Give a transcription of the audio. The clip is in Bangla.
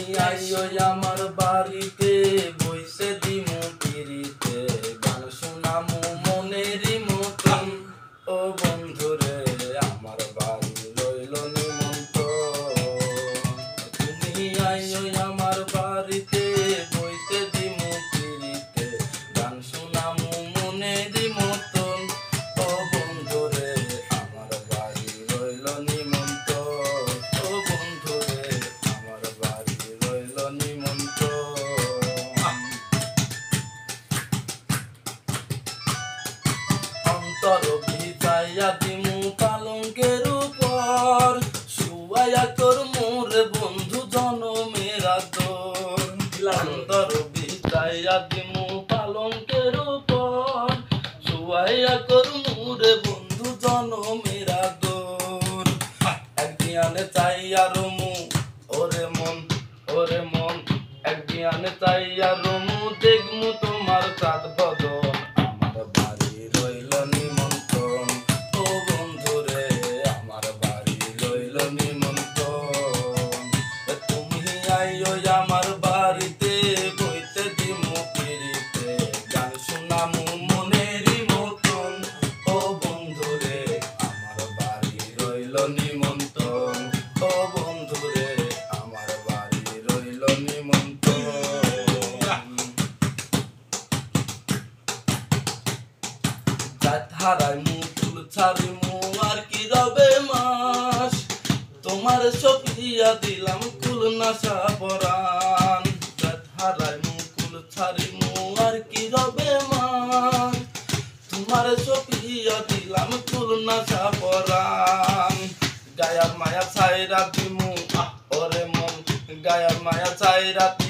আইও আমার বাড়িতে বইসে দিমু পিরিতে গান শোনামু মনেরই মতন। ও বন্ধুরে আমার বাড়ি রইল নিমন্ত্রণ। তুমি আইও আমার বাড়িতে বইতে দিমু পিরিতে গান শোনামু মনেরই মতন। ও বন্ধুরে আমার বাড়ি রইল নিমন্ত্রণ। ও বন্ধুরে আমার বাড়ি রইল নিমন্ত্রণ। অন্তর ভিজাইয়া দিমু পালঙ্কের উপর শুয়াইয়া তোর মোরে বন্ধু জনমের আদর। অন্তর ভিজাইয়া দিমু পালঙ্কের উপর শুয়াইয়া তোর মোরে বন্ধু জনমের আদর। একদিয়ানে চাইয়া রমু ওরে মন একদিয়ানে চাইয়া রমু দেখমু তোমার চাঁদ বদন। আমার বাড়ি রইল নিমন্ত্রণ। ও বন্ধুরে আমার বাড়ি রইল নিমন্ত্রণ। তুমি আইও আমার বাড়িতে বইতে দিমু পিরিতে গান শোনামু মনেরই মতন। ও বন্ধুরে আমার বাড়ি রইল নিমন্ত্রণ। ও বন্ধুরে আমার বাড়ি রইল নিমন্ত্রণ। জাত হারাই মুকুল ছাড়িমু আর কি রবে মাস তোমার সপিয়া দিলাম কুল নাশা পরাণ। জাত হারাই মুকুল ছাড়িমু আর কি রবে মাস তোমার সপিয়া দিলাম কুল নাশা পরাণ। গায়ার মায়া ছাইরা দিমু ওরে মন গায়ার মায়া ছাইরা